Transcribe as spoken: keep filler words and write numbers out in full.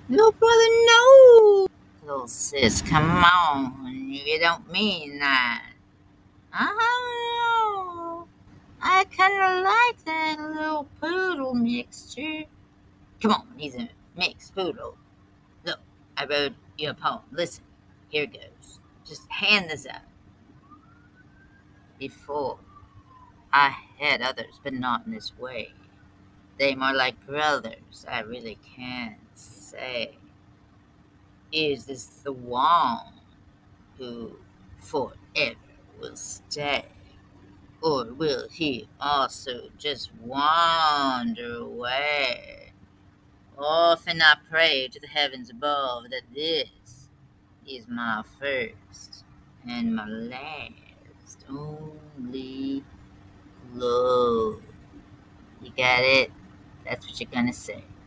Lil Brother, no! Lil Sis, come on. You don't mean that. Oh, I kinda like that little poodle mixture. Come on, he's a mixed poodle. Look, I wrote you a poem. Listen, here goes. Just hand this out. Before, I had others, but not in this way. They more like brothers, I really can't say. Is this the one who forever will stay? Or will he also just wander away? Often I pray to the heavens above that this is my first and my last only love. You got it? That's what you're gonna say.